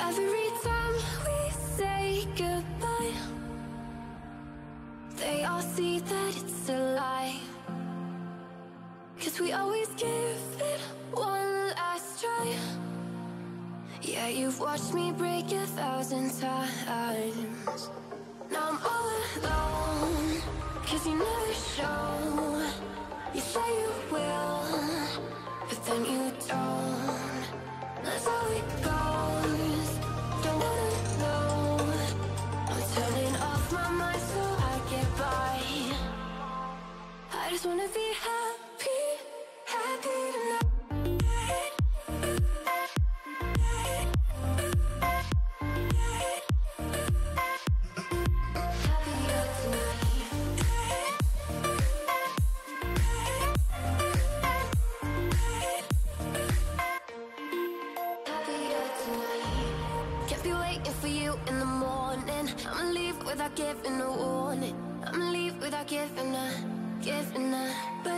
Every time we say goodbye, they all see that it's a lie. 'Cause we always give it one last try. Yeah, you've watched me break 1,000 times. Now I'm all alone, 'cause you never show. You say you will, but then you don't. That's how it goes. Don't wanna know. I'm turning off my mind so I get by. I just wanna be happy, happy tonight. Without giving a warning, I'ma leave without giving a